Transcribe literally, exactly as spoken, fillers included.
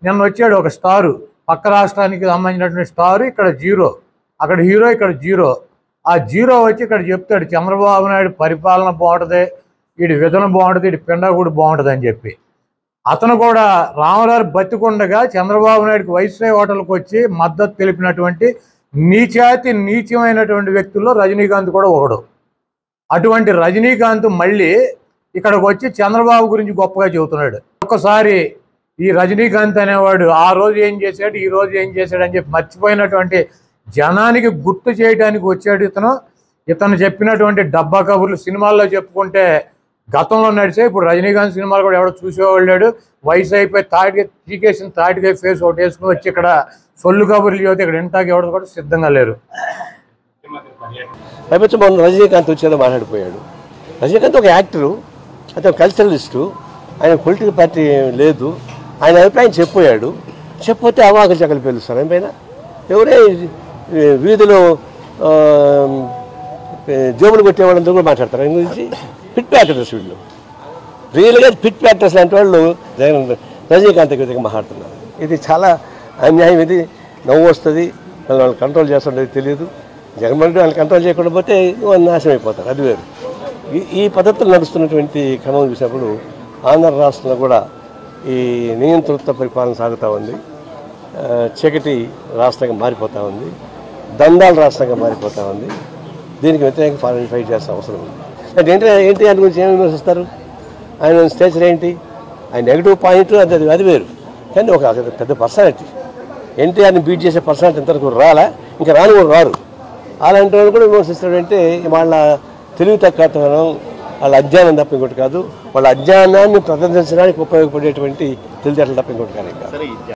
నిన్న వచ్చాడు ఒక స్టారు, పక్క రాష్ట్రానికి సంబంధించినటువంటి స్టారు, ఇక్కడ జీరో, అక్కడ హీరో, ఇక్కడ జీరో. ఆ జీరో వచ్చి ఇక్కడ చెప్తాడు చంద్రబాబు నాయుడు పరిపాలన బాగుంటుంది, వీడి విధన బాగుంటుంది, వీడి పిండగుడు బాగుంటుంది అని చెప్పి. అతను కూడా రామరారు బతికుండగా చంద్రబాబు నాయుడుకి వైస్రాయ్ హోటల్కి వచ్చి మద్దతు తెలిపినటువంటి నీచాతి నీచమైనటువంటి వ్యక్తుల్లో రజనీకాంత్ కూడా ఒకడు. అటువంటి రజనీకాంత్ మళ్ళీ ఇక్కడికి వచ్చి చంద్రబాబు గురించి గొప్పగా చెబుతున్నాడు. ఒక్కసారి ఈ రజనీకాంత్ అనేవాడు ఆ రోజు ఏం చేశాడు, ఈ రోజు ఏం చేశాడు అని చెప్పి మర్చిపోయినటువంటి జనానికి గుర్తు చేయడానికి వచ్చాడు ఇతను. ఇతను చెప్పినటువంటి డబ్బా కబుర్లు సినిమాల్లో చెప్పుకుంటే గతంలో నడిచే, ఇప్పుడు రజనీకాంత్ సినిమాలు కూడా ఎవడో చూసేవాళ్ళు లేడు. వయసు అయిపోయి తాటిగా చీకేసిన తాటిగా ఫేస్ ఒకటి వేసుకుని వచ్చి ఇక్కడ సొల్లు కబుర్లు చదివితే ఇక్కడ ఇంటాకి ఎవరు కూడా సిద్ధంగా లేరు. పైపచ్చు మొన్న రజనీకాంత్ వచ్చేదో మాట్లాడిపోయాడు. రజనీకాంత్ ఒక యాక్టరు, అతను కల్చరలిస్టు, ఆయన పొలిటికల్ పార్టీ లేదు, ఆయన అభిప్రాయం చెప్పాడు. చెప్పితే అవాకులు చక్కలు పిలుస్తారు. ఆయన పైన ఎవరే వీధిలో జోబులు కొట్టేవాళ్ళందరూ కూడా మాట్లాడతారు ఆయన గురించి. పిట్ ప్యాక్టర్స్ వీళ్ళు, రియల్గా పిట్ ప్యాక్టర్స్ లాంటి వాళ్ళు జగన్ రజనీకాంత్ విధంగా మాట్లాడుతున్నారు. ఇది చాలా అన్యాయం. ఇది నవ్వు వస్తుంది, వాళ్ళు కంట్రోల్ చేస్తుండేది తెలియదు. జగన్మోహన్ రెడ్డి వాళ్ళని కంట్రోల్ చేయకుండా పోతే నాశనం అయిపోతారు, అది వేరు. ఈ ఈ పద్ధతులు నడుస్తున్నటువంటి క్రమం చూసినప్పుడు ఆంధ్ర రాష్ట్రంలో కూడా ఈ నియంతృత్వ పరిపాలన సాగుతూ ఉంది. చీకటి రాష్ట్రంగా మారిపోతూ ఉంది, దందాల రాష్ట్రంగా మారిపోతూ ఉంది. దీనికి వ్యతిరేకంగా ఫారెన్ ఫైట్ చేసిన అవసరం ఉంది. అంటే ఏంటి ఏంటి దాని గురించి ఏమి విమర్శిస్తారు? ఆయన స్టేచర్ ఏంటి, ఆయన నెగిటివ్ పాయింట్ అది అది వేరు. కానీ ఒక పెద్ద పర్సనాలిటీ, ఎన్టీఆర్ని బీట్ చేసే పర్సనాలిటీ ఇంతవరకు రాలా, ఇంకా రాని కూడా రారు. అలాంటి వాళ్ళు కూడా విమర్శిస్తాడంటే వాళ్ళ తెలివి తక్కువతనం, వాళ్ళ అజ్ఞానం తప్ప ఇంకోటి కాదు. వాళ్ళ అజ్ఞానాన్ని ప్రదర్శించడానికి ఉపయోగపడేటువంటి తెలివితేటలు తప్ప ఇంకోటి కాదు.